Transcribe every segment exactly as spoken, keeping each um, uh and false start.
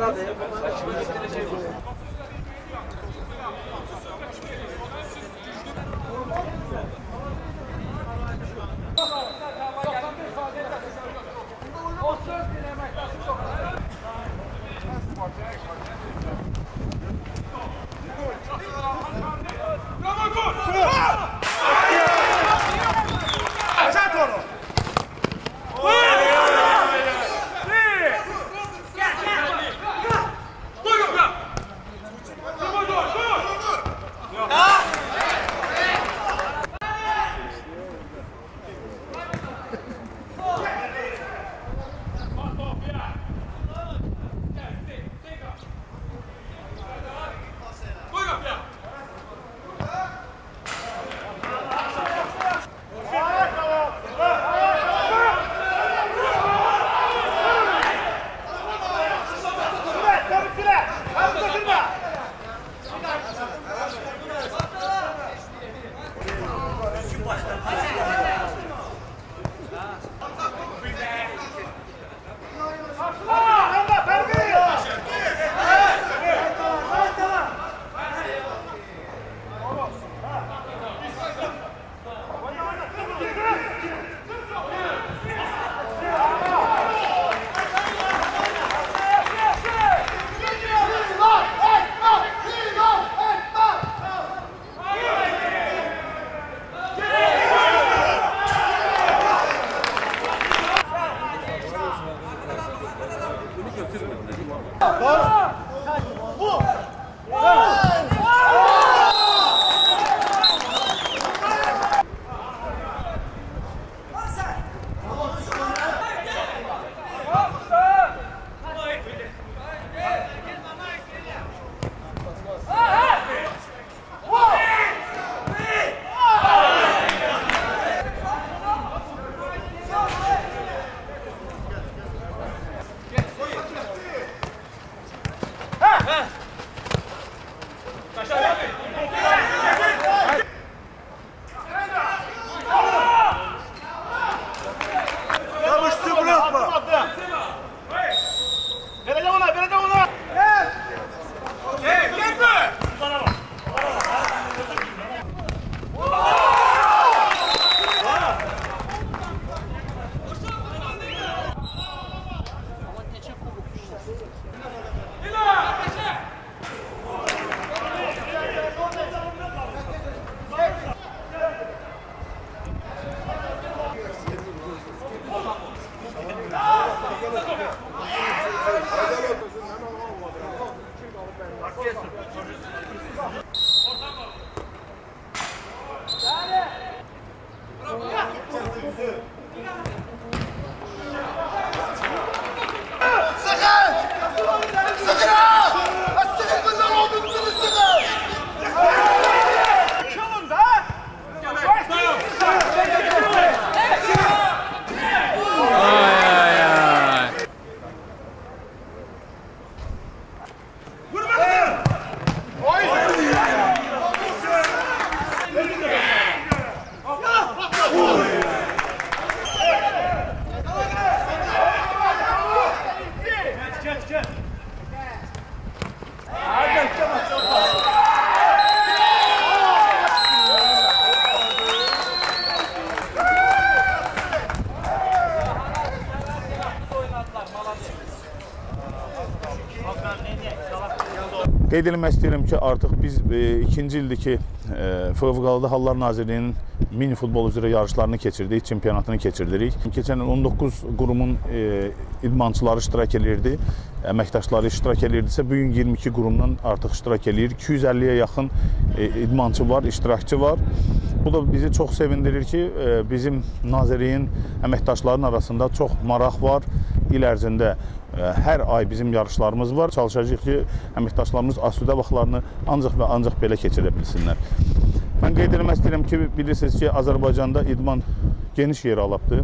Qeyd etmək istəyirəm ki, artıq biz e, ikinci ildir ki, e, Fövqəladə Hallar Nazirliyinin mini futbol üzrə yarışlarını keçirdik, çempionatını keçirdirik. Keçən il on doqquz qurumun e, idmançıları iştirak edirdi, əməkdaşları iştirak edirdisə, bu gün iyirmi iki qurumdan artıq iştirak edir. iki yüz əlliyə yaxın e, idmançı var, iştirakçı var. Bu da bizi çox sevindirir ki, e, bizim Nazirliyin əməkdaşlarının arasında çox maraq var. İl ərzində hər ay bizim yarışlarımız var. Çalışacağıq ki, əməkdaşlarımız asudə vaxtlarını ancaq və ancaq belə keçirə bilsinlər. Mən qeyd etmək istəyirəm ki, bilirsiniz ki, Azərbaycanda idman geniş yer alıbdır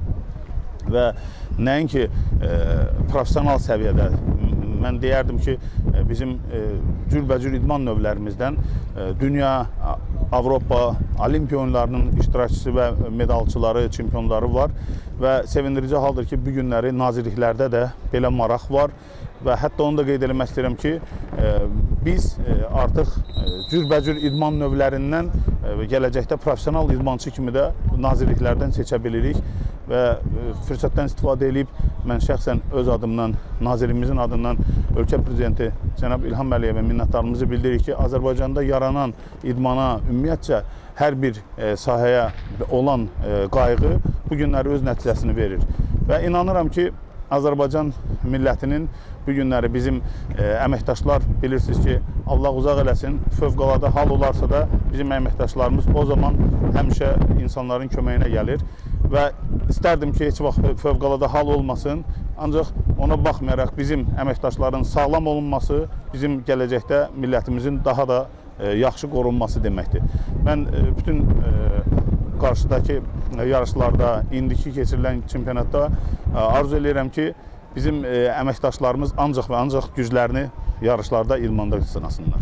və nəinki e, profesional səviyyədə, mən deyərdim ki, bizim e, cürbəcür idman növlərimizdən e, dünya Avropa, Olimpiya oyunlarının iştirakçısı və medalçıları, çempionları var və sevindirici haldır ki, bu günləri nazirliklərdə də belə maraq var və hətta onu da qeyd eləmək istəyirəm ki, biz artıq cürbəcür idman növlərindən gələcəkdə profesional idmançı kimi də nazirliklərdən seçə bilirik və fürsətdən istifadə edib mən şəxsən öz adımdan, nazirimizin adından ölkə prezidenti cənab İlham Əliyevə minnətdarlığımızı bildiririk ki, Azərbaycanda yaranan idmana, ümumiyyətcə hər bir sahəyə olan qayğı bu günləri öz nəticəsini verir və inanıram ki, Azərbaycan millətinin bu günləri bizim əməkdaşlar bilirsiniz ki, Allah uzaq eləsin, fövqəladə hal olarsa da bizim əməkdaşlarımız o zaman həmişə insanların köməyinə gəlir və istərdim ki, heç vaxt fövqəladə hal olmasın, ancaq ona baxmayaraq bizim əməkdaşların sağlam olunması bizim gələcəkdə millətimizin daha da yaxşı qorunması deməkdir. Mən bütün qarşıdakı yarışlarda, indiki keçirilən çempionatda arzu edirəm ki, bizim əməkdaşlarımız ancaq və ancaq güclərini yarışlarda, idmanda sınasınlar.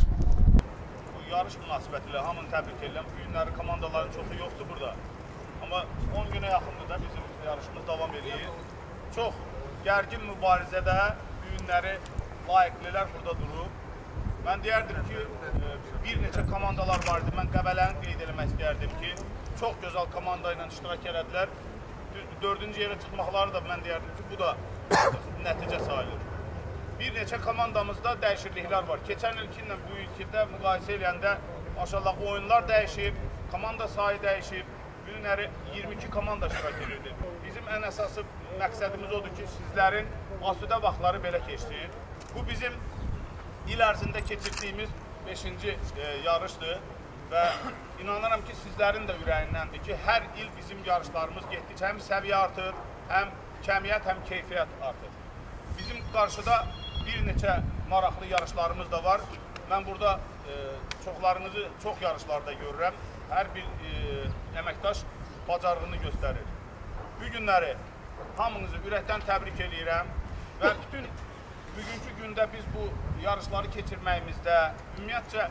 Bu yarış münasibətilə hamını təbrik edirəm. Bu günləri komandaların çoxu yoxdur burada. Amma on günə yaxındır da bizim yarışımız davam edir. Çox gərgin mübarizədə bu günləri layiqlilər burada durub. Mən deyərdim ki, bir neçə komandalar vardı. Mən Qəbələni qeyd eləmək istəyərdim ki, çox gözəl komanda ilə iştirak elədilər. Dördüncü yerə çıxmaqları da mən deyərdim ki, bu da nəticə sayılır. Bir neçə komandamızda dəyişikliklər var. Keçən ilkinlə bu ilkində müqayisə eləyəndə maşallah oyunlar dəyişib, komanda sayı dəyişib. Bu günləri iyirmi iki komanda iştirak edirdi. Bizim ən əsası məqsədimiz odur ki, sizlərin asudə vaxtları belə keçsin. Bu bizim il ərzində keçirdiyimiz beşinci yarışdır və inanıram ki, sizlərin də ürəyindəndir ki, hər il bizim yarışlarımız getdikcə həm səviyyə artır, həm kəmiyyət, həm keyfiyyət artır. Bizim qarşıda bir neçə maraqlı yarışlarımız da var. Mən burada çoxlarınızı çox yarışlarda görürəm. Hər bir əməkdaş bacarığını göstərir. Bu günləri hamınızı ürəkdən təbrik edirəm və bütün bugünkü gündə biz bu yarışları keçirməyimizdə, ümumiyyətcə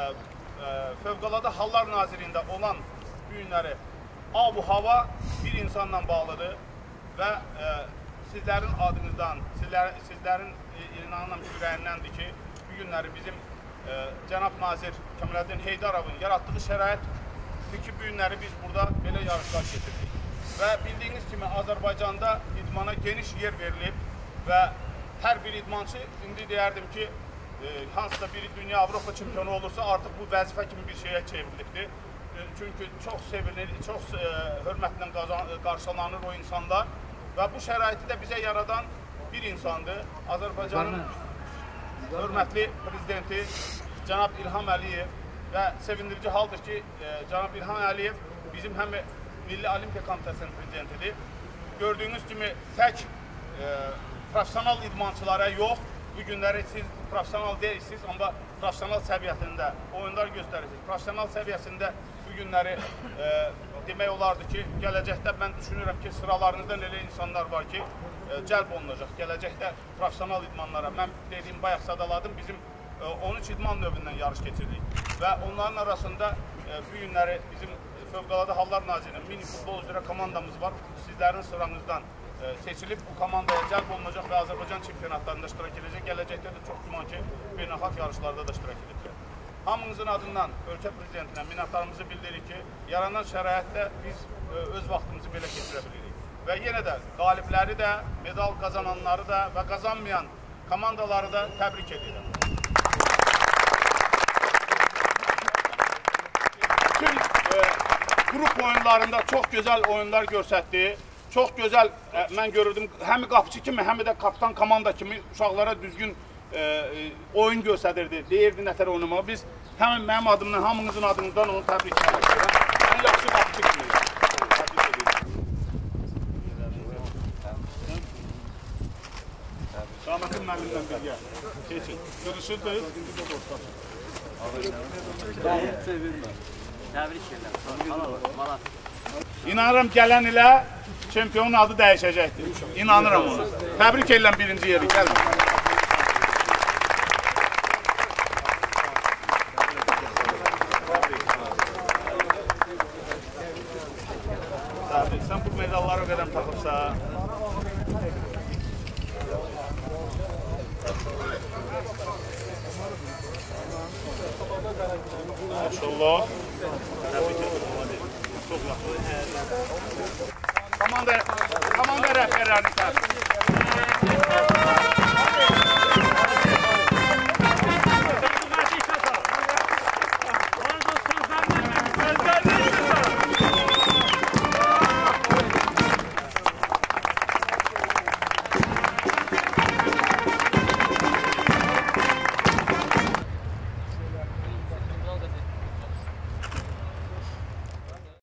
Fövqəladə Hallar Nazirliyində olan bu günləri ab-u hava bir insanla bağlıdır və sizlərin adınızdan, sizlərin inanılan ürəyindəndir ki, bu günləri bizim cənab nazir Kəmaləddin Heydarovun yaratdığı şəraitdir ki, bu günləri biz burada belə yarışlar keçirdik. Və bildiyiniz kimi Azərbaycanda idmana geniş yer verilib və hər bir idmançı, indi deyərdim ki, hansısa bir dünya Avropa çempionu olursa artıq bu vəzifə kimi bir şeyə çevrilibdir. Çünki çox sevilir, çox hörmətlə qarşılanır o insanlar və bu şəraiti də bizə yaradan bir insandır. Azərbaycanın hörmətli prezidenti cənab İlham Əliyev və sevindirici haldır ki, cənab İlham Əliyev bizim həm Milli Olimpiya Komitəsinin prezidentidir. Gördüyünüz kimi tək profesional idmançılara yox, bu günləri siz profesional deyirsiniz, amma profesional səviyyəsində oyunlar göstərirsiniz. Profesional səviyyəsində bu günləri demək olardı ki, gələcəkdə mən düşünürəm ki, sıralarınızdan elə insanlar var ki, cəlb olunacaq. Gələcəkdə profesional idmanlara, mən dediyim, bayaq sadaladım, bizim on üç idman növündən yarış keçirdik və onların arasında bu günləri bizim Fövqəladə Hallar Nazirliyinin mini futbol üzrə komandamız var. Sizlərin sıranızdan seçilib bu komandaya cəlb olunacaq və Azərbaycan çempionatlarında iştirak edəcək. Gələcəkdə də çox güman ki, beynəlxalq yarışlarda da iştirak edəcək. Hamınızın adından ölkə prezidentinə minnətdarlığımızı bildiririk ki, yaranan şəraitdə biz öz vaxtımızı belə keçirə bilirik. Və yenə də qalibləri də, medal qazananları da və qazanmayan komandaları da təbrik edirəm. Bütün qrup oyunlarında çox gözəl oyunlar göstərdi. Çox gözəl, mən görürdüm, həm qapıcı kimi, həm də kapitan komanda kimi uşaqlara düzgün oyun göstərirdi, deyirdi nətər oynamağı. Biz həmin mənim adımdan, hamınızın adınızdan onu təbrik edirəm. Ən yaxşı qapıcı kimi. Rahmətin müəllimlə birgə. Keçin. Görüşürdük. Təbrik edirəm. İnanıram gələn ilə çempionun adı dəyişəcəkdir. İnanıram ona. Təbrik edirəm birinci yeri. Gəlin. komanda. Maşallah. Təbrik edirəm. Çox yaxşı. Komanda, komanda rəhbərlərini təbrik edirəm.